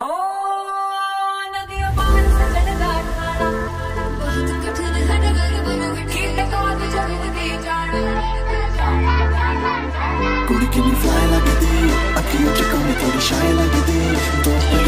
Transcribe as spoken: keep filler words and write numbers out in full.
कुड़ी किन्नी फ्लाई लगदी, अखियों च कमी थोड़ी शाय लगदी।